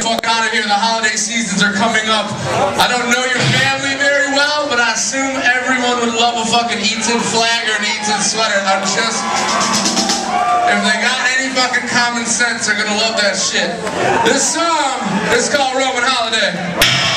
Fuck out of here, the holiday seasons are coming up. I don't know your family very well, but I assume everyone would love a fucking Eaton flag or an Eaton sweater. I'm just, if they got any fucking common sense, they're gonna love that shit. This song is called Roman Holiday.